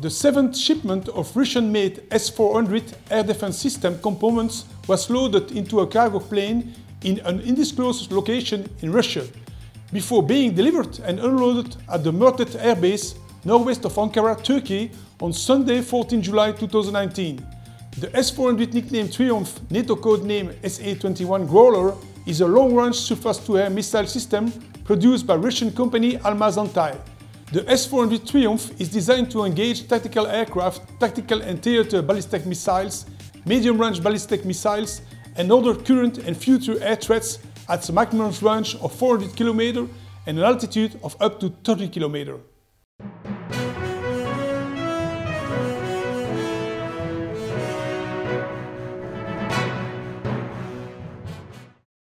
The seventh shipment of Russian-made S-400 air defense system components was loaded into a cargo plane in an undisclosed location in Russia, before being delivered and unloaded at the Murtet Air Base, northwest of Ankara, Turkey, on Sunday, 14 July 2019. The S-400, nicknamed Triumph, NATO code name SA-21 Growler, is a long-range surface-to-air missile system produced by Russian company Almaz-Antey. The S-400 Triumph is designed to engage tactical aircraft, tactical and theater ballistic missiles, medium-range ballistic missiles, and other current and future air threats at a maximum range of 400 km and an altitude of up to 30 km.